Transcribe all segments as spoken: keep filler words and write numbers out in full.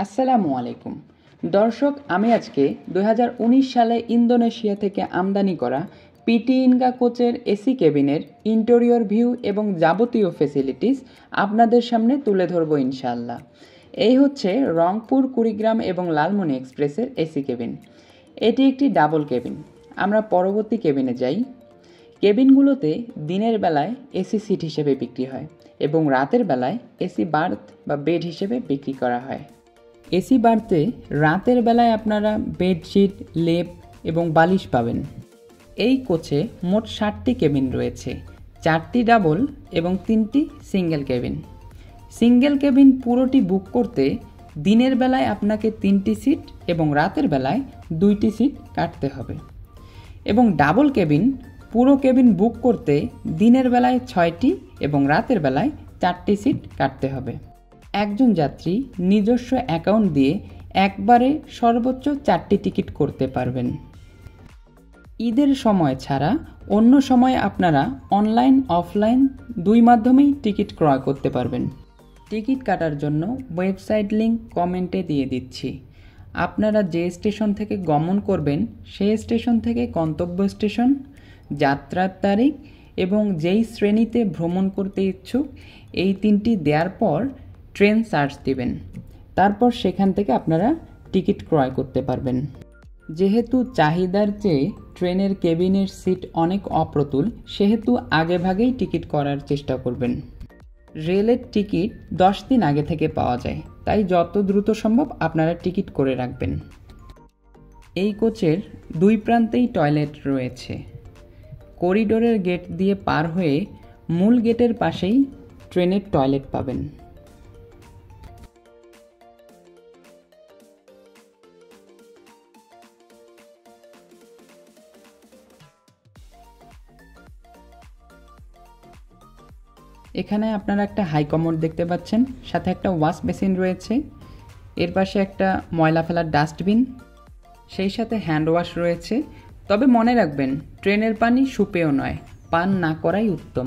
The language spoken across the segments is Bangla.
আসসালামু আলাইকুম দর্শক, আমি আজকে দুই হাজার উনিশ সালে ইন্দোনেশিয়া থেকে আমদানি করা পিটি ইনকা কোচের এসি কেবিনের ইন্টেরিয়র ভিউ এবং যাবতীয় ফ্যাসিলিটিস আপনাদের সামনে তুলে ধরবো ইনশাআল্লাহ। এই হচ্ছে রংপুর কুড়িগ্রাম এবং লালমনি এক্সপ্রেসের এসি কেবিন। এটি একটি ডাবল কেবিন। আমরা পরবর্তী কেবিনে যাই। কেবিনগুলোতে দিনের বেলায় এসি সিট হিসেবে বিক্রি হয় এবং রাতের বেলায় এসি বার্থ বা বেড হিসেবে বিক্রি করা হয়। এসি বার্থে রাতের বেলায় আপনারা বেডশিট, লেপ এবং বালিশ পাবেন। এই কোচে মোট ষাটটি কেবিন রয়েছে, চারটি ডাবল এবং তিনটি সিঙ্গেল কেবিন। সিঙ্গেল কেবিন পুরোটি বুক করতে দিনের বেলায় আপনাকে তিনটি সিট এবং রাতের বেলায় দুইটি সিট কাটতে হবে, এবং ডাবল কেবিন পুরো কেবিন বুক করতে দিনের বেলায় ছয়টি এবং রাতের বেলায় চারটি সিট কাটতে হবে। একজন যাত্রী নিজস্ব অ্যাকাউন্ট দিয়ে একবারে সর্বোচ্চ চারটি টিকিট করতে পারবেন। ঈদের সময় ছাড়া অন্য সময় আপনারা অনলাইন অফলাইন দুই মাধ্যমেই টিকিট ক্রয় করতে পারবেন। টিকিট কাটার জন্য ওয়েবসাইট লিংক কমেন্টে দিয়ে দিচ্ছি। আপনারা যে স্টেশন থেকে গমন করবেন সেই স্টেশন থেকে গন্তব্য স্টেশন, যাত্রার তারিখ এবং যেই শ্রেণীতে ভ্রমণ করতে ইচ্ছুক এই তিনটি দেওয়ার পর ট্রেন সার্চ দিবেন। তারপর সেখান থেকে আপনারা টিকিট ক্রয় করতে পারবেন। যেহেতু চাহিদার চেয়ে ট্রেনের কেবিনের সিট অনেক অপ্রতুল, সেহেতু আগেভাগেই টিকিট করার চেষ্টা করবেন। রেলের টিকিট দশ দিন আগে থেকে পাওয়া যায়, তাই যত দ্রুত সম্ভব আপনারা টিকিট করে রাখবেন। এই কোচের দুই প্রান্তেই টয়লেট রয়েছে। করিডোরের গেট দিয়ে পার হয়ে মূল গেটের পাশেই ট্রেনের টয়লেট পাবেন। এখানে আপনারা একটা হাই কমোড দেখতে পাচ্ছেন, সাথে একটা ওয়াশ বেসিন রয়েছে, এর পাশে একটা ময়লা ফেলার ডাস্টবিন, সেই সাথে হ্যান্ড ওয়াশ রয়েছে। তবে মনে রাখবেন, ট্রেনের পানি সুপেয় নয়, পান না করাই উত্তম।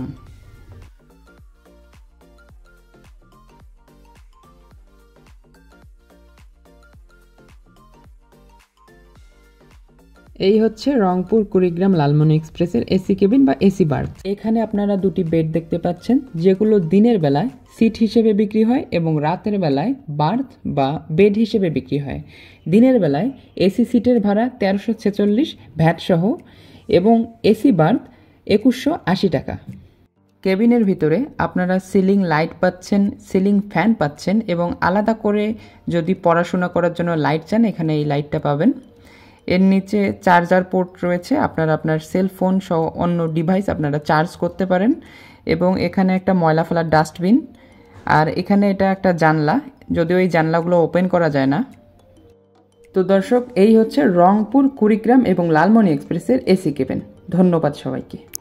এই হচ্ছে রংপুর কুড়িগ্রাম লালমনি এক্সপ্রেসের এসি কেবিন বা এসি বার্থ। এখানে আপনারা দুটি বেড দেখতে পাচ্ছেন, যেগুলো দিনের বেলায় সিট হিসেবে বিক্রি হয় এবং রাতের বেলায় বার্থ বা বেড হিসেবে বিক্রি হয়। দিনের বেলায় এসি সিটের ভাড়া তেরোশো ছেচল্লিশ ভ্যাট সহ এবং এসি বার্থ একুশশো আশি টাকা। কেবিনের ভিতরে আপনারা সিলিং লাইট পাচ্ছেন, সিলিং ফ্যান পাচ্ছেন এবং আলাদা করে যদি পড়াশোনা করার জন্য লাইট চান এখানে এই লাইটটা পাবেন। এর নিচে চার্জার পোর্ট রয়েছে, আপনারা আপনার সেল ফোন সহ অন্য ডিভাইস আপনারা চার্জ করতে পারেন, এবং এখানে একটা ময়লা ফেলার ডাস্টবিন, আর এখানে এটা একটা জানলা, যদিও এই জানলাগুলো ওপেন করা যায় না। তো দর্শক, এই হচ্ছে রংপুর কুড়িগ্রাম এবং লালমনি এক্সপ্রেসের এসি কেবিন। ধন্যবাদ সবাইকে।